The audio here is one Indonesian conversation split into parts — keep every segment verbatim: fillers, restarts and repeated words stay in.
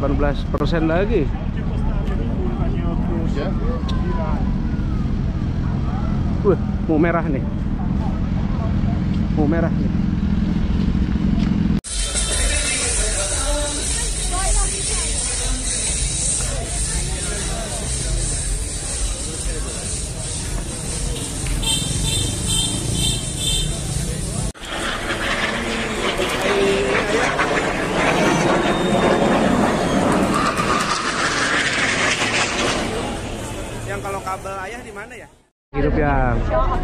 delapan belas persen lagi. Wah, mau merah nih. Mau merah nih. Yang kalau kabel ayah di mana ya? Hidup yang.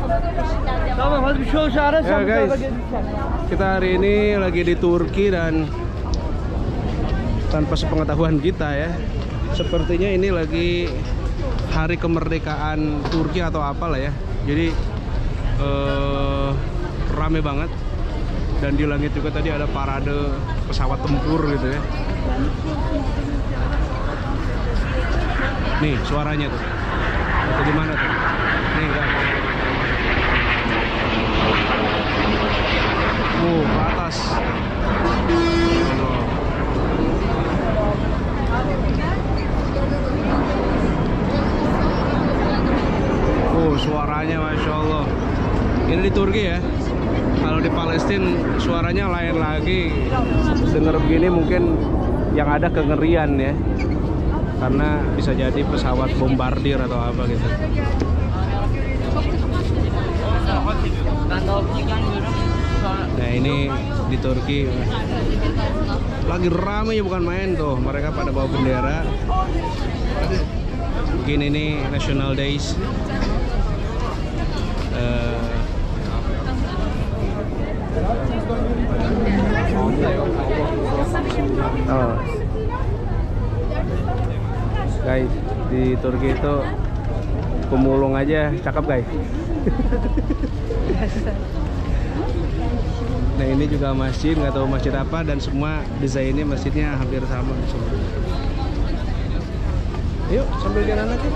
Ya guys, kita hari ini lagi di Turki dan tanpa sepengetahuan kita ya, sepertinya ini lagi hari kemerdekaan Turki atau apalah ya. Jadi eh, rame banget dan di langit juga tadi ada parade pesawat tempur gitu ya. Nih suaranya tuh. Atau gimana tuh? Nih guys. Oh, ke atas. Oh, suaranya Masya Allah. Ini di Turki ya. Kalau di Palestina suaranya lain lagi. Dengar begini mungkin yang ada kengerian ya. Karena bisa jadi pesawat bombardir atau apa gitu. Nah ini di Turki lagi rame ya, bukan main tuh. Mereka pada bawa bendera. Mungkin ini National Days. uh, Oh guys, di Turki itu pemulung aja cakep guys. Nah ini juga masjid, nggak tahu masjid apa, dan semua desainnya masjidnya hampir sama semua. Yuk sambil jalan aja.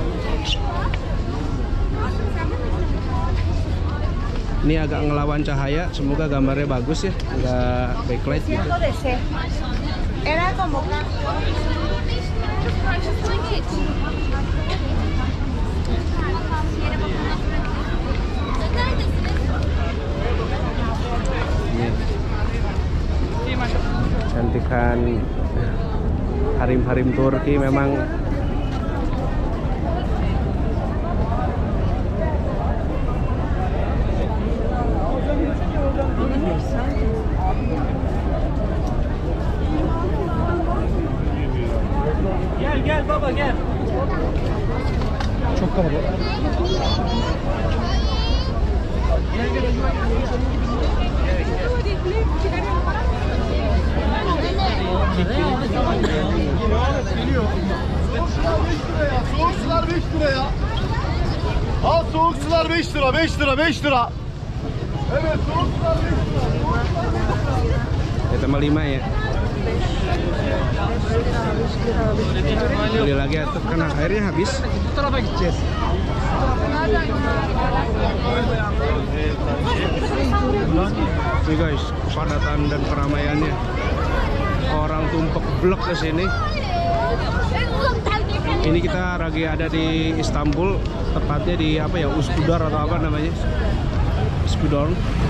Ini agak ngelawan cahaya, semoga gambarnya bagus ya, nggak backlight gitu. Cantikan harim-harim Turki memang. Gel gel baba gel. Çok kalabalık. Soğuk sular beş lira ya. Al soğuk sular beş lira, beş lira, beş lira. Evet, soğuk sular beş lira. Ya tambah lima ya. Beli lagi atau karena airnya habis. Tarafa gideceğiz. Nih guys, kepadatan dan keramaiannya. Orang tumpuk blok ke sini. Ini kita lagi ada di Istanbul, tepatnya di apa ya, Üsküdar atau apa namanya? Üsküdar.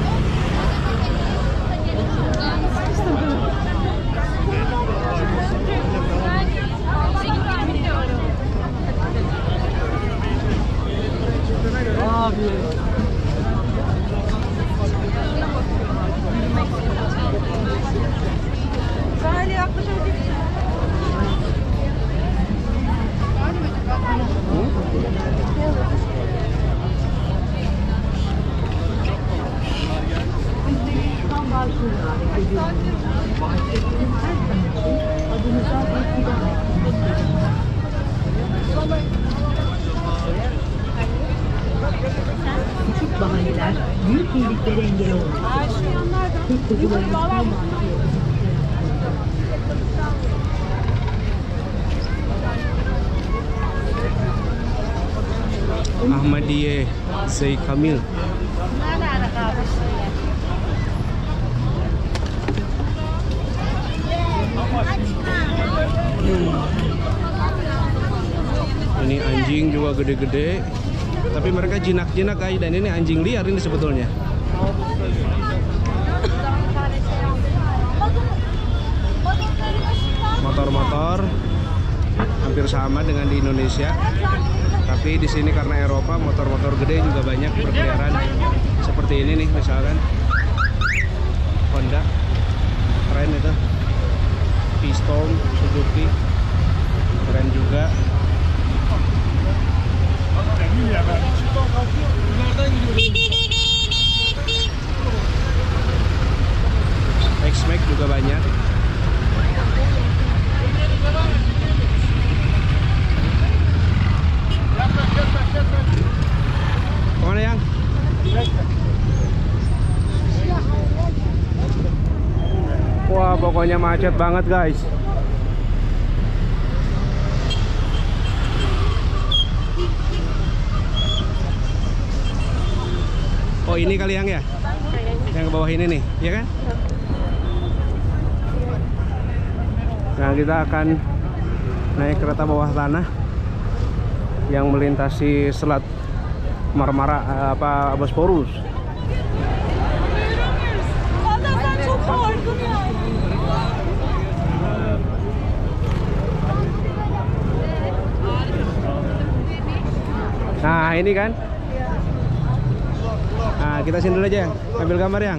Abi. Sahile yaklaşabilir. Küçük bahaneler büyük iyiliklere engel olur. Tek kocuların Ahmadiyeh Zey Kamil. Hmm. Anjing juga gede-gede. Tapi mereka jinak-jinak guys, dan ini anjing liar ini sebetulnya. Motor-motor hampir sama dengan di Indonesia. Tapi di sini karena Eropa, motor-motor gede juga banyak berkeliaran. Seperti ini nih misalkan. Honda. Keren itu. Piston, Suzuki. Keren juga. X-Max juga banyak. Kemana yang? Wah, pokoknya macet banget guys. Oh ini kali yang ya? Yang ke bawah ini nih, ya kan? Nah kita akan naik kereta bawah tanah yang melintasi Selat Marmara apa Bosporus. Nah ini kan. Nah kita sini dulu aja, ambil gambar yang.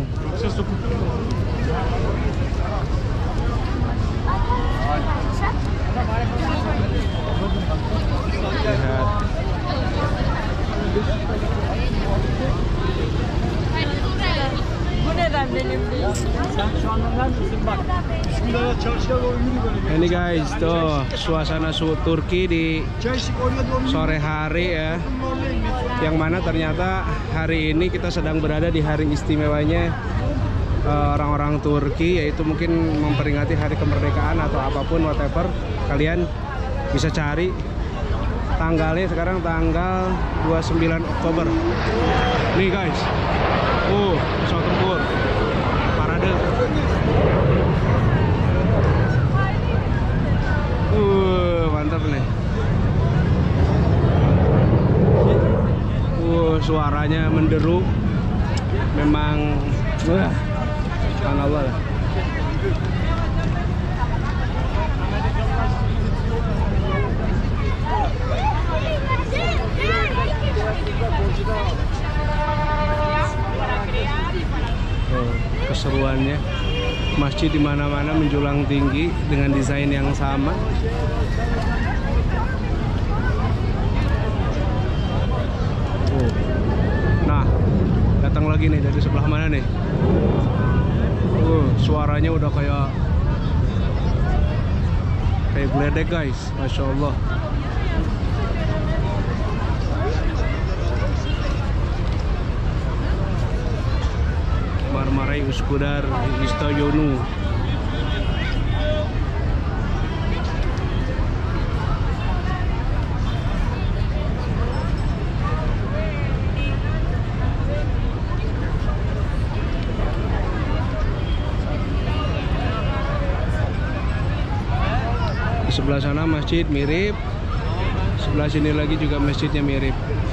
Lihat. Ini guys, tuh suasana su Turki di sore hari ya. Yang mana ternyata hari ini kita sedang berada di hari istimewanya orang-orang uh, Turki, yaitu mungkin memperingati hari kemerdekaan atau apapun whatever. Kalian bisa cari tanggalnya sekarang tanggal dua puluh sembilan Oktober. Nih guys. Oh, pesawat tempur. Parade. Uh, mantap nih. Uh, suaranya menderu. Memang wah. Subhanallah lah. Oh, keseruannya masjid di mana-mana menjulang tinggi dengan desain yang sama. Oh. Nah, datang lagi nih dari sebelah mana nih? Uh, suaranya udah kayak kayak geledek guys, masya Allah. Marmaray Üsküdar İstasyonu. Di sebelah sana masjid mirip, sebelah sini lagi juga masjidnya mirip.